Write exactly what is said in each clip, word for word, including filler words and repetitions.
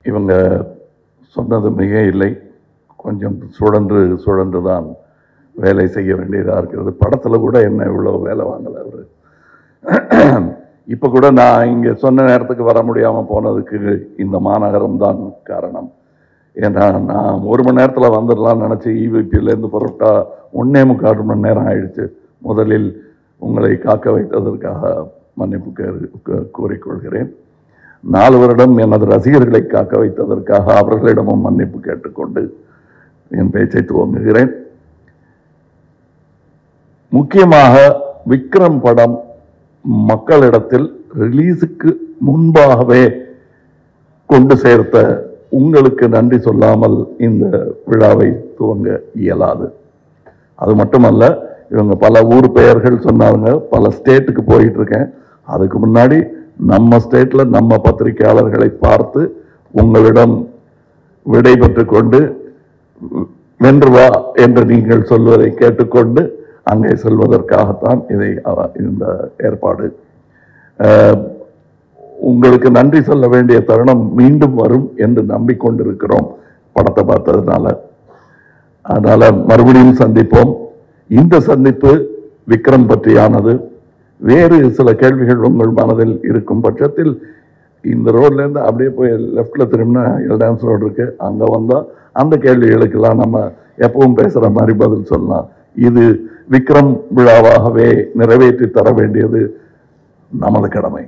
இவங்க சொன்னது மிக இல்லை. கொஞ்சம் சுழன்று சுழன்று தான் வேலை செய்ய வேண்டியதாக இருக்கிறது. படத்தில் கூட என்ன இவ்வளோ வேலை வாங்கலை அவர். இப்போ கூட நான் இங்கே சொன்ன நேரத்துக்கு வர முடியாமல் போனதுக்கு இந்த மாநகரம் தான் காரணம். ஏன்னா நான் ஒரு மணி நேரத்தில் வந்துடலாம்னு நினச்சி இவிபியிலேருந்து புறப்பட்டா ஒன்றே முக்கால் மணி நேரம் ஆயிடுச்சு. முதலில் உங்களை காக்க வைத்ததற்காக மன்னிப்பு கூறிக்கொள்கிறேன். நாலு வருடம் எனது ரசிகர்களை காக்க வைத்ததற்காக அவர்களிடமும் மன்னிப்பு கேட்டுக்கொண்டு என் பேச்சை துவங்குகிறேன். முக்கியமாக விக்ரம் படம் மக்களிடத்தில் ரிலீஸுக்கு முன்பாகவே கொண்டு சேர்த்த உங்களுக்கு நன்றி சொல்லாமல் இந்த விழாவை துவங்க இயலாது. அது மட்டுமல்ல, இவங்க பல ஊர் பெயர்கள் சொன்னாங்க. பல ஸ்டேட்டுக்கு போயிட்டு இருக்கேன். அதுக்கு முன்னாடி நம்ம ஸ்டேட்ல நம்ம பத்திரிகையாளர்களை பார்த்து உங்களிடம் விடை பெற்று கொண்டு வென்று வா என்று நீங்கள் சொல்வதை கேட்டுக்கொண்டு அங்கே செல்வதற்காகத்தான் இதை இந்த ஏற்பாடு. உங்களுக்கு நன்றி சொல்ல வேண்டிய தருணம் மீண்டும் வரும் என்று நம்பிக்கொண்டிருக்கிறோம் படத்தை பார்த்ததுனால. அதனால மறுபடியும் சந்திப்போம். இந்த சந்திப்பு விக்ரம் பற்றியானது. வேறு சில கேள்விகள் உங்கள் மனதில் இருக்கும் பட்சத்தில் இந்த ரோட்ல இருந்து அப்படியே போய் லெஃப்ட்ல திரும்பினா எல்டான்ஸ் ரோடு இருக்கு. அங்க வந்தா அந்த கேள்விகளுக்கெல்லாம் நம்ம எப்பவும் பேசுற மாதிரி பதில் சொல்லலாம். இது விக்ரம் விழாவாகவே நிறைவேற்றி தர வேண்டியது நமது கடமை.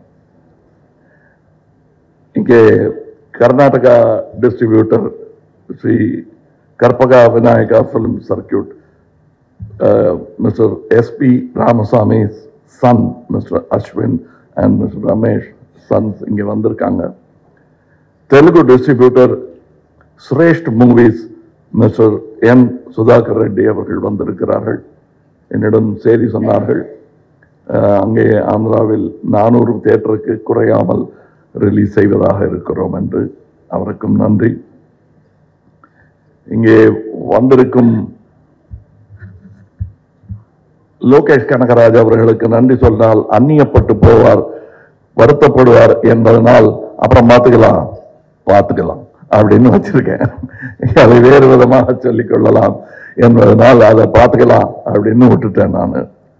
இங்கே Karnataka distributor Sri Karpaga Vinayaga film circuit mister S P Ramasamy son mister Ashwin and mister Ramesh sons இங்கே வந்திருக்காங்க. Telugu distributor Sresht movies mister N Sudhakar Reddy அவர்கள் வந்திருக்கிறார்கள். என்னிடம் செய்தி சொன்னார்கள், அங்கே ஆந்திராவில் நானூறு தியேட்டருக்கு குறையாமல் ரிலீஸ் செய்வதாக இருக்கிறோம் என்று. அவருக்கும் நன்றி. இங்கே வந்திருக்கும் லோகேஷ் கனகராஜ் அவர்களுக்கு நன்றி சொன்னால் அந்நியப்பட்டு போவார், வருத்தப்படுவார் என்பதனால் அப்புறம் பார்த்துக்கலாம் பார்த்துக்கலாம் அப்படின்னு வச்சிருக்கேன். அதை வேறு விதமாக சொல்லிக் கொள்ளலாம் என்பதனால் அதை பார்த்துக்கலாம் அப்படின்னு விட்டுட்டேன் நான்.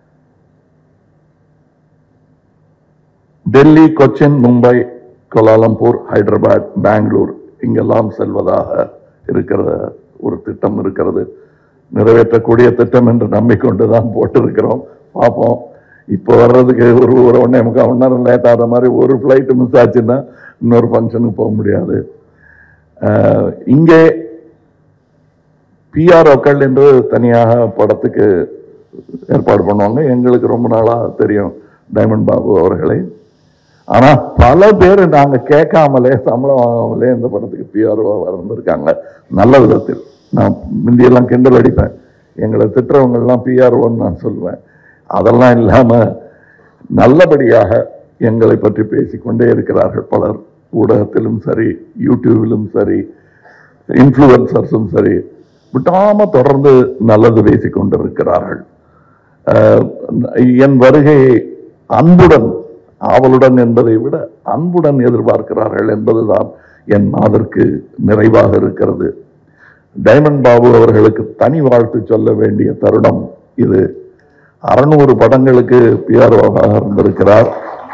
டெல்லி, கொச்சின், மும்பை, கோலாலம்பூர், ஹைதராபாத், பெங்களூர் இங்கெல்லாம் செல்வதாக இருக்கிற ஒரு திட்டம் இருக்கிறது. நிறைவேற்றக்கூடிய திட்டம் என்று நம்பிக்கொண்டுதான் போட்டிருக்கிறோம். பார்ப்போம். இப்போ வர்றதுக்கு ஒரு ஒரு ஒன்றே முக்கால் மணி நேரம் லேட் ஆகிற மாதிரி ஒரு ஃப்ளைட்டு மிஸ் ஆச்சுன்னா இன்னொரு ஃபங்க்ஷனுக்கு போக முடியாது. இங்கே பிஆர்ஓக்கள் என்று தனியாக படத்துக்கு ஏற்பாடு பண்ணுவாங்க. எங்களுக்கு ரொம்ப நாளாக தெரியும் டைமண்ட் பாபு அவர்களை. ஆனால் பல பேர் நாங்கள் கேட்காமலே சம்பளம் வாங்காமலே இந்த படத்துக்கு பிஆர்ஓவாக வந்திருக்காங்க. நல்ல விதத்தில். நான் முந்தியெல்லாம் கிண்டல் அடிப்பேன், எங்களை திட்டுறவங்கெல்லாம் பிஆர்ஓன்னு நான் சொல்லுவேன். அதெல்லாம் இல்லாமல் நல்லபடியாக எங்களை பற்றி பேசிக்கொண்டே இருக்கிறார்கள் பலர். ஊடகத்திலும் சரி, யூடியூபிலும் சரி, இன்ஃப்ளூயன்சர்ஸும் சரி, விட்டாமல் தொடர்ந்து நல்லது பேசிக்கொண்டிருக்கிறார்கள். என் வருகையை அன்புடன், ஆவலுடன் என்பதை விட அன்புடன் எதிர்பார்க்கிறார்கள் என்பதுதான் என் மனதிற்கு நிறைவாக இருக்கிறது. டைமண்ட் பாபு அவர்களுக்கு தனி வாழ்த்து சொல்ல வேண்டிய தருணம் இது. அறுநூறு படங்களுக்கு பிஆர்ஓவாக இருந்திருக்கிறார்.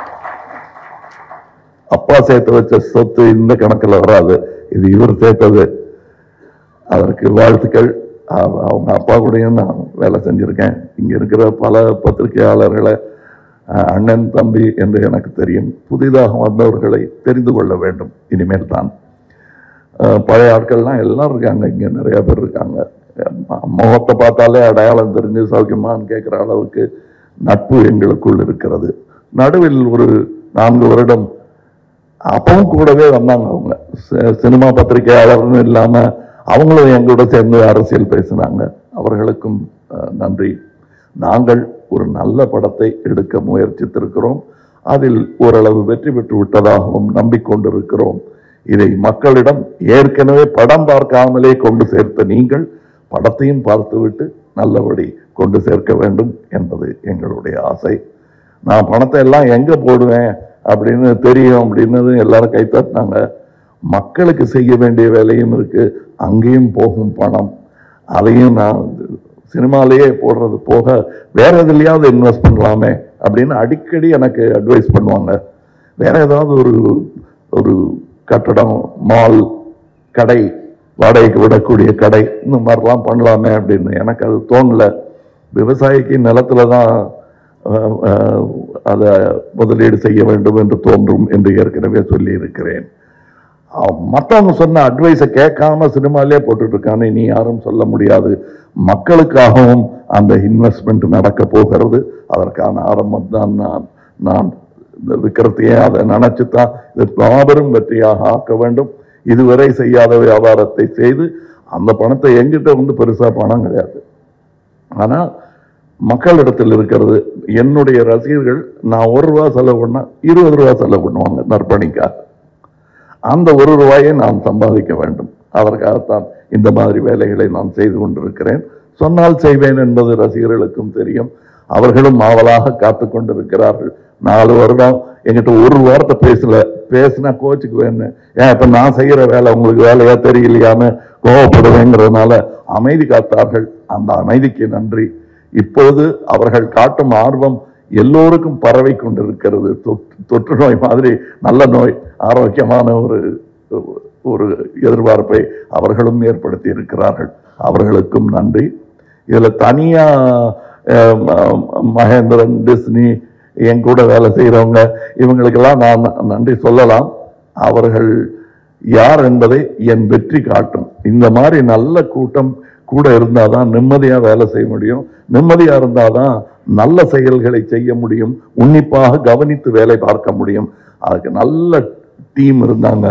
அப்பா சேர்த்து வச்ச சொத்து இந்த கணக்கில் வராது, இது இவர் சேர்த்தது. அதற்கு வாழ்த்துக்கள். அவங்க அப்பா கூடயும் நான் வேலை செஞ்சிருக்கேன். இங்க இருக்கிற பல பத்திரிகையாளர்களை அண்ணன் தம்பி என்று எனக்கு தெரியும். புதிதாக வந்தவர்களை தெரிந்து கொள்ள வேண்டும் இனிமேல் தான். பழைய ஆட்கள்லாம் எல்லாம் இருக்காங்க, இங்க நிறைய பேர் இருக்காங்க. முகத்தை பார்த்தாலே அடையாளம் தெரிஞ்சு சௌக்கியமான்னு கேட்குற அளவுக்கு நட்பு எங்களுக்குள் இருக்கிறது. நடுவில் ஒரு நான்கு வருடம் அப்பவும் கூடவே வந்தாங்க. அவங்க சினிமா பத்திரிகையாளர்னு இல்லாம அவங்களும் எங்களோட சேர்ந்து அரசியல் பேசினாங்க. அவர்களுக்கும் நன்றி. நாங்கள் ஒரு நல்ல படத்தை எடுக்க முயற்சித்திருக்கிறோம். அதில் ஓரளவு வெற்றி பெற்று விட்டதாகவும் நம்பிக்கொண்டிருக்கிறோம். இதை மக்களிடம் ஏற்கனவே படம் பார்க்காமலே கொண்டு சேர்த்த நீங்கள் படத்தையும் பார்த்துவிட்டு நல்லபடி கொண்டு சேர்க்க வேண்டும் என்பது எங்களுடைய ஆசை. நான் பணத்தை எல்லாம் எங்க போடுவேன் அப்படின்னு தெரியும் அப்படின்னு எல்லாரும் கைத்தட்டினாங்க. மக்களுக்கு செய்ய வேண்டிய வேலையும் இருக்கு, அங்கேயும் போகும் பணம். அதையும் நான் சினிமாலேயே போடுறது போக வேற எதுலையாவது இன்வெஸ்ட் பண்ணலாமே அப்படின்னு அடிக்கடி எனக்கு அட்வைஸ் பண்ணுவாங்க. வேற ஏதாவது ஒரு ஒரு கட்டடம், மால், கடை, வாடகைக்கு விடக்கூடிய கடை, இந்த மாதிரிலாம் பண்ணலாமே அப்படின்னு எனக்கு அது தோணல. விவசாயிக்கு நிலத்துல தான் அதை முதலீடு செய்ய வேண்டும் என்று தோன்றும் என்று ஏற்கனவே சொல்லி இருக்கிறேன். மற்றவங்க சொன்ன அட்வைஸை கேட்காம சினிமாலே போட்டுட்டு இருக்கானே, நீ யாரும் சொல்ல முடியாது. மக்களுக்காகவும் அந்த இன்வெஸ்ட்மெண்ட் நடக்க போகிறது. அதற்கான ஆரம்பம் தான் நான் நான் இந்த விக்கிரத்தையே அதை நினைச்சுதான் இது மாபெரும் வெற்றியாக ஆக்க வேண்டும். இதுவரை செய்யாத வியாபாரத்தை செய்து அந்த பணத்தை எங்கிட்ட வந்து பெருசா பணம் கிடையாது, ஆனா மக்களிடத்தில் இருக்கிறது. என்னுடைய ரசிகர்கள் நான் ஒரு ரூபா செலவு பண்ணா இருபது ரூபா செலவு பண்ணுவாங்க நற்பணிக்காக. அந்த ஒரு ரூபாயை நான் சம்பாதிக்க வேண்டும். அதற்காகத்தான் இந்த மாதிரி வேலைகளை நான் செய்து கொண்டிருக்கிறேன். சொன்னால் செய்வேன் என்பது ரசிகர்களுக்கும் தெரியும். அவர்களும் ஆவலாக காத்து கொண்டிருக்கிறார்கள். நாலு வருடம் எங்கிட்ட ஒரு வார்த்தை பேசல, பேசினா கோச்சுக்குவேன்னு, ஏன் இப்ப நான் செய்யற வேலை உங்களுக்கு வேலையா தெரியலையான்னு கோவப்படுவேங்கிறதுனால அமைதி காத்தார்கள். அந்த அமைதிக்கு நன்றி. இப்பொழுது அவர்கள் காட்டும் ஆர்வம் எல்லோருக்கும் பரவி கொண்டிருக்கிறது. தொற்று நோய் மாதிரி நல்ல நோய், ஆரோக்கியமான ஒரு ஒரு எதிர்பார்ப்பை அவர்களும் ஏற்படுத்தி இருக்கிறார்கள். அவர்களுக்கும் நன்றி. இதுல தனியா மகேந்திரன், டிஸ்னி, என் கூட வேலை செய்யறவங்க, இவங்களுக்கெல்லாம் நான் நன்றி சொல்லலாம். அவர்கள் யார் என்பதை என் வெற்றி காட்டும். இந்த மாதிரி நல்ல கூட்டம் கூட இருந்தாதான் நிம்மதியா வேலை செய்ய முடியும். நிம்மதியா இருந்தாதான் நல்ல செயல்களை செய்ய முடியும். உன்னிப்பாக கவனித்து வேலை பார்க்க முடியும். அதுக்கு நல்ல டீம் இருந்தாங்க.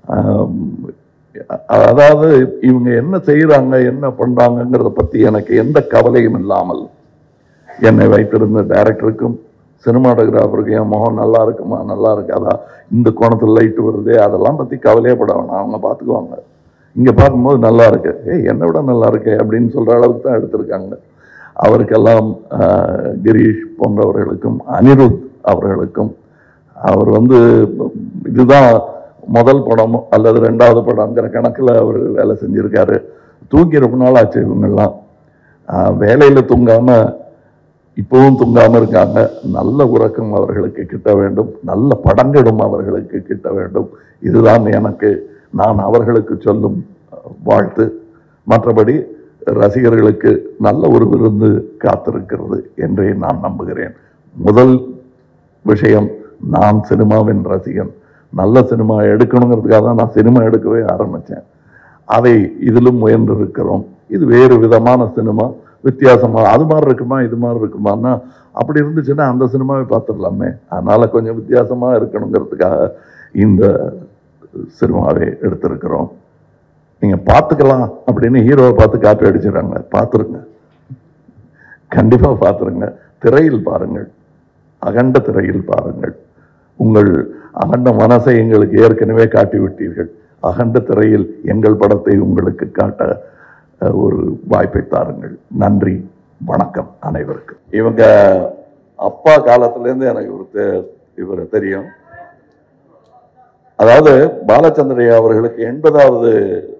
அதாவது இவங்க என்ன செய்யறாங்க, என்ன பண்றாங்கிறத பத்தி எனக்கு எந்த கவலையும் இல்லாமல் என்னை வைத்திருந்த டைரக்டருக்கும் சினிமாட்டோகிராஃபருக்கும் என் முகம் நல்லா இருக்குமா, நல்லா இருக்காதா, இந்த கோணத்தில் லைட் வருது, அதெல்லாம் பத்தி கவலையப்பட வேணாம், அவங்க பார்த்துக்குவாங்க. இங்க பார்க்கும்போது நல்லா இருக்கு, ஏய் என்னை விட நல்லா இருக்கு அப்படின்னு சொல்ற அளவுக்கு தான் எடுத்திருக்காங்க. அவருக்கெல்லாம் கிரீஷ் போன்றவர்களுக்கும் அனிருத் அவர்களுக்கும், அவர் வந்து இதுதான் முதல் படம் அல்லது ரெண்டாவது படம்ங்கிற கணக்கில் அவர் வேலை செஞ்சிருக்காரு. தூங்கி ரொம்ப நாள் ஆச்சு. இவங்கெல்லாம் வேலையில தூங்காம இப்பவும் தூங்காம இருக்காங்க. நல்ல உறக்கம் அவர்களுக்கு கிட்ட வேண்டும், நல்ல படங்களும் அவர்களுக்கு கிட்ட வேண்டும். இதுதான் எனக்கு நான் அவர்களுக்கு சொல்லும் வாழ்த்து. மற்றபடி ரசிகர்களுக்கு நல்ல ஒரு விருந்து காத்திருக்கிறது என்றே நான் நம்புகிறேன். முதல் விஷயம், நான் சினிமாவின் ரசிகன். நல்ல சினிமா எடுக்கணுங்கிறதுக்காக தான் நான் சினிமா எடுக்கவே ஆரம்பித்தேன். அதை இதிலும் முயன்று இருக்கிறோம். இது வேறு விதமான சினிமா, வித்தியாசமா, அது மாதிரி இருக்குமா இது மாதிரி இருக்குமான்னா, அப்படி இருந்துச்சுன்னா அந்த சினிமாவை பார்த்துடலாமே. அதனால கொஞ்சம் வித்தியாசமா இருக்கணுங்கிறதுக்காக இந்த சினிமாவை எடுத்திருக்கிறோம். நீங்க பார்த்துக்கலாம் அப்படின்னு ஹீரோவை பார்த்து காப்பி அடிச்சிடறாங்க. பார்த்துருங்க, கண்டிப்பா பார்த்துருங்க. திரையில் பாருங்கள், அகண்ட திரையில் பாருங்கள். உங்கள் அகண்ட மனசை எங்களுக்கு ஏற்கனவே காட்டி விட்டீர்கள். அகண்ட திரையில் எங்கள் படத்தை உங்களுக்கு காட்ட ஒரு வாய்ப்பை தாருங்கள். நன்றி, வணக்கம் அனைவருக்கும். இவங்க அப்பா காலத்திலேருந்து எனக்கு ஒரு இவரை தெரியும். அதாவது பாலச்சந்திரையா அவர்களுக்கு எண்பதாவது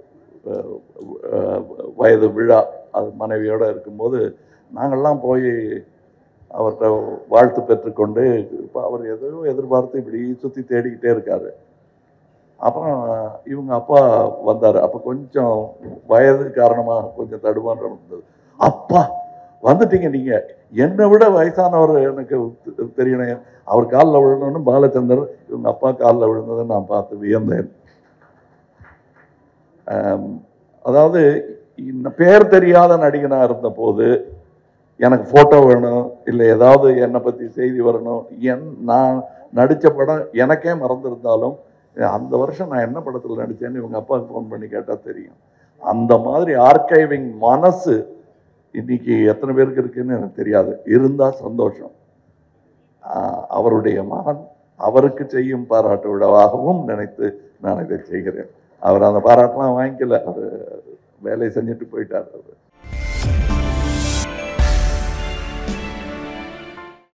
வயது விழா, அது மனைவியோட இருக்கும்போது நாங்கள்லாம் போய் அவர்கிட்ட வாழ்த்து பெற்றுக்கொண்டு, இப்போ அவர் எதையோ எதிர்பார்த்து இப்படி சுற்றி தேடிக்கிட்டே இருக்காரு. அப்புறம் இவங்க அப்பா வந்தார். அப்போ கொஞ்சம் வயது காரணமாக கொஞ்சம் தடுமாற்றம் இருந்தது. அப்பா வந்துட்டீங்க நீங்க, என்னை விட வயசானவர் எனக்கு தெரியணும். அவர் காலில் விழுந்தோன்னு பாலச்சந்தர் இவங்க அப்பா காலில் விழுந்ததை நான் பார்த்து வியந்தேன். அதாவது பேர் தெரியாத நடிகனா இருந்த போது எனக்கு போட்டோ வேணும், இல்லை ஏதாவது என்னை பற்றி செய்தி வரணும், என் நான் நடித்த படம் எனக்கே மறந்துருந்தாலும் அந்த வருஷம் நான் என்ன படத்தில் நடித்தேன்னு இவங்க அப்பாவுக்கு ஃபோன் பண்ணி கேட்டால் தெரியும். அந்த மாதிரி ஆர்கைவிங் மனசு இன்னைக்கு எத்தனை பேருக்கு இருக்குன்னு எனக்கு தெரியாது. இருந்தால் சந்தோஷம். அவருடைய மகன் அவருக்கு செய்யும் பாராட்டு விழாவாகவும் நினைத்து நான் இதை செய்கிறேன். அவர் அந்த பாராட்டெலாம் வாங்கிக்கல, அவர் வேலையை செஞ்சுட்டு போயிட்டார். அவர்